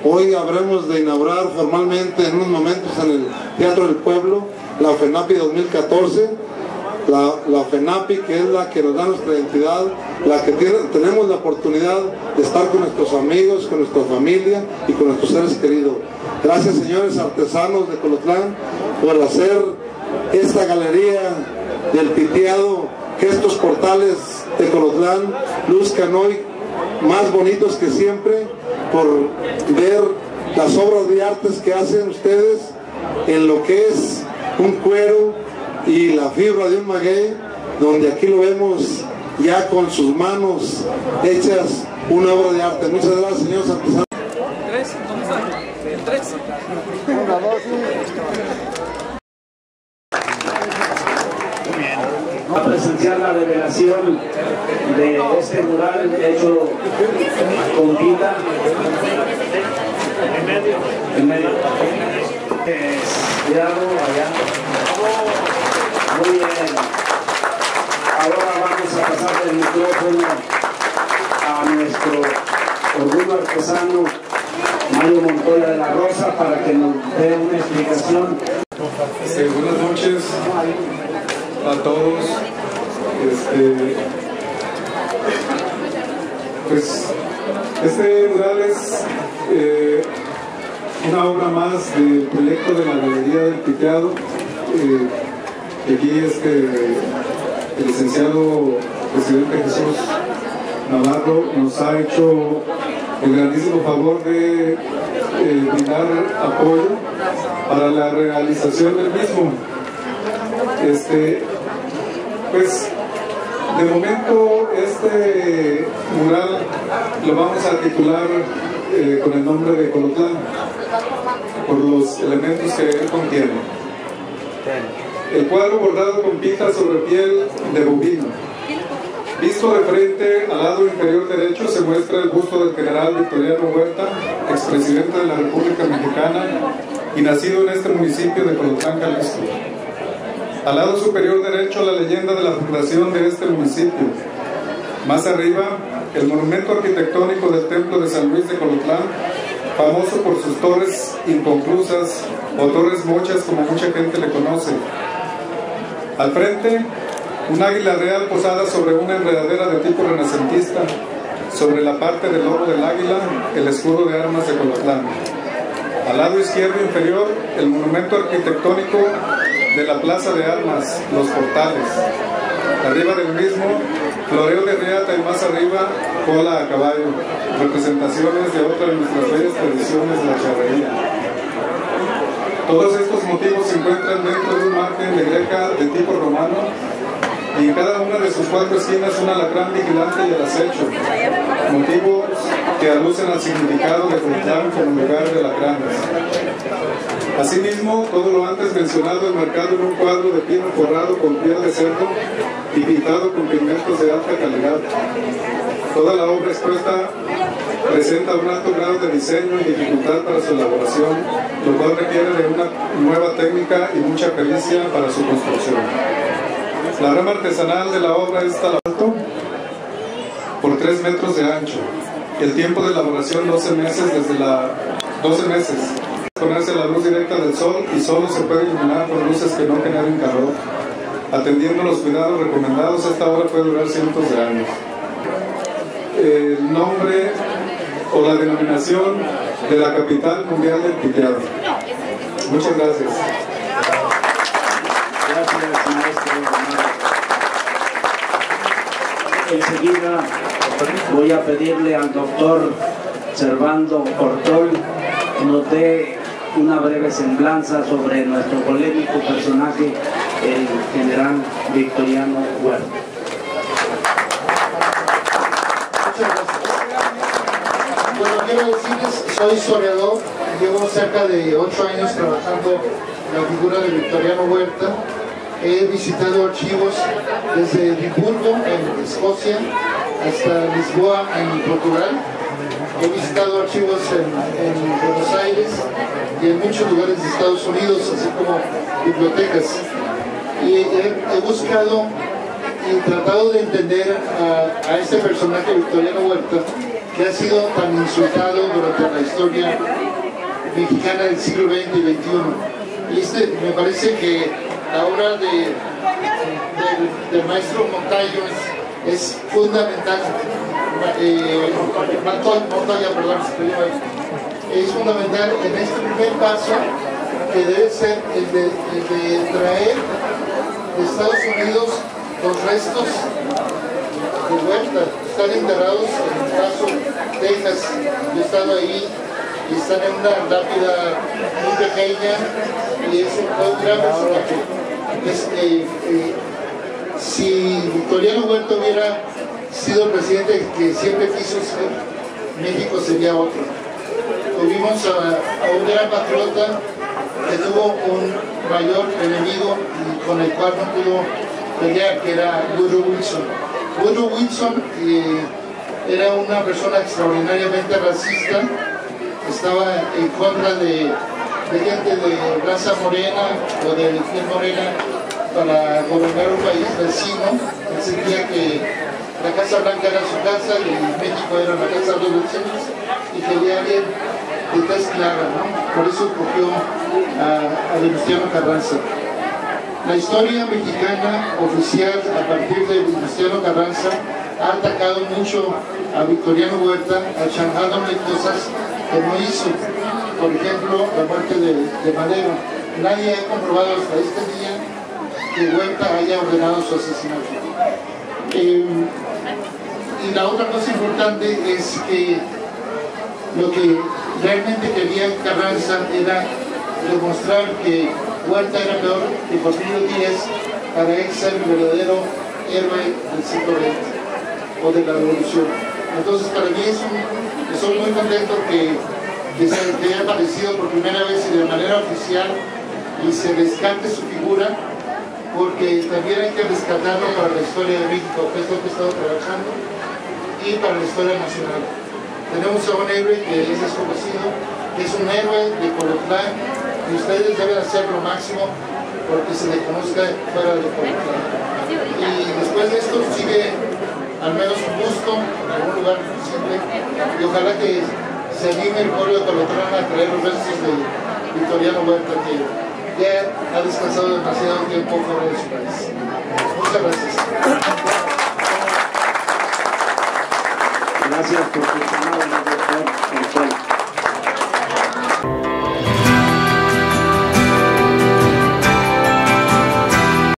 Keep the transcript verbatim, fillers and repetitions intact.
Hoy habremos de inaugurar formalmente en unos momentos en el Teatro del Pueblo la FENAPI dos mil catorce, la, la FENAPI que es la que nos da nuestra identidad, la que tiene, tenemos la oportunidad de estar con nuestros amigos, con nuestra familia y con nuestros seres queridos. Gracias, señores artesanos de Colotlán, por hacer esta galería del piteado, que estos portales de Colotlán luzcan hoy más bonitos que siempre, por ver las obras de artes que hacen ustedes en lo que es un cuero y la fibra de un maguey, donde aquí lo vemos ya con sus manos hechas una obra de arte. Muchas gracias, señores artesanos. ¿Tres? ¿Dónde está? ¿El tres? Una, dos, a presenciar la revelación de este mural hecho con tinta en medio, en medio. Eh, cuidado, allá. Muy bien. Ahora vamos a pasar el micrófono a nuestro orgullo artesano Mario Montoya de la Rosa para que nos dé una explicación. Eh, buenas noches a todos. Este, pues este mural es eh, una obra más del proyecto de la Galería del Piteado. Eh, aquí este, el licenciado presidente Jesús Navarro nos ha hecho el grandísimo favor de eh, brindar apoyo para la realización del mismo. Este, pues de momento este mural lo vamos a titular eh, con el nombre de Colotlán, por los elementos que él contiene. El cuadro bordado con pinta sobre piel de bovino. Visto de frente, al lado inferior derecho se muestra el busto del general Victoriano Huerta, expresidente de la República Mexicana y nacido en este municipio de Colotlán, Jalisco. Al lado superior derecho, la leyenda de la fundación de este municipio. Más arriba, el monumento arquitectónico del Templo de San Luis de Colotlán, famoso por sus torres inconclusas o torres mochas, como mucha gente le conoce. Al frente, un águila real posada sobre una enredadera de tipo renacentista. Sobre la parte del lomo del águila, el escudo de armas de Colotlán. Al lado izquierdo inferior, el monumento arquitectónico de la Plaza de Armas, los portales. Arriba del mismo, floreo de riata y más arriba, cola a caballo, representaciones de otra de nuestras bellas tradiciones de la charrería. Todos estos motivos se encuentran dentro de un margen de greca de tipo romano y en cada una de sus cuatro esquinas un alacrán vigilante y el acecho, motivos que alucen al significado de Colotlán como lugar de alacranes. Asimismo, todo lo antes mencionado enmarcado en un cuadro de pino forrado con piel de cerdo y pintado con pigmentos de alta calidad. Toda la obra expuesta presenta un alto grado de diseño y dificultad para su elaboración, lo cual requiere de una nueva técnica y mucha pericia para su construcción. La rama artesanal de la obra es tal alto por tres metros de ancho. El tiempo de elaboración doce meses desde la doce meses. Ponerse la luz directa del sol y solo se puede iluminar con luces que no generen calor. Atendiendo los cuidados recomendados, esta obra puede durar cientos de años. El nombre o la denominación de la capital mundial del piteado. Muchas gracias. Gracias, maestro. Enseguida voy a pedirle al doctor Servando Cortol que nos dé una breve semblanza sobre nuestro polémico personaje, el general Victoriano Huerta. muchas gracias. Bueno, quiero decirles, soy historiador, llevo cerca de ocho años trabajando la figura de Victoriano Huerta. He visitado archivos desde Edimburgo, en Escocia, hasta Lisboa, en Portugal. He visitado archivos en, en Buenos Aires y en muchos lugares de Estados Unidos, así como bibliotecas. Y he, he buscado y tratado de entender a, a este personaje Victoriano Huerta, que ha sido tan insultado durante la historia mexicana del siglo veinte y veintiuno. Y este, me parece que la obra de, del, del maestro Montaño es, es fundamental. Eh, Montoya, perdón, es fundamental en este primer paso, que debe ser el de, el de traer de Estados Unidos los restos de Huerta. Están enterrados en el Paso, Texas. Yo he estado ahí y están en una lápida muy pequeña y es un gran personaje. Es, eh, eh, si Victoriano Huerta hubiera sido el presidente que siempre quiso ser, México sería otro. Tuvimos a, a un gran patriota que tuvo un mayor enemigo y con el cual no pudo pelear, que era Woodrow Wilson. Woodrow Wilson eh, era una persona extraordinariamente racista, estaba en contra de, de gente de raza morena o de piel morena para gobernar un país vecino. Él sentía que la Casa Blanca era su casa y México era la casa de los vecinos y quería alguien de tez clara, ¿no? Por eso escogió a, a Venustiano Carranza. La historia mexicana oficial a partir de Venustiano Carranza ha atacado mucho a Victoriano Huerta, achanjándole cosas que no hizo. Por ejemplo, la muerte de, de Madero. Nadie ha comprobado hasta este día que Huerta haya ordenado su asesinato. Eh, y la otra cosa importante es que lo que realmente quería Carranza era demostrar que Huerta era peor que Porfirio Díaz para él ser el verdadero héroe del siglo veinte o de la revolución. Entonces para mí es un, estoy muy contento que, que se que haya aparecido por primera vez y de manera oficial y se rescate su figura, porque también hay que rescatarlo para la historia de México, que es lo que he estado trabajando, y para la historia nacional. Tenemos a un héroe que es desconocido, que es un héroe de Colotlán, y ustedes deben hacer lo máximo porque se le conozca fuera de Colotlán. Y después de esto sigue al menos un busto en algún lugar posible, y ojalá que se anime el pueblo de Colotlán a traer los restos de Victoriano Huerta, que ya ha descansado demasiado tiempo fuera de su país.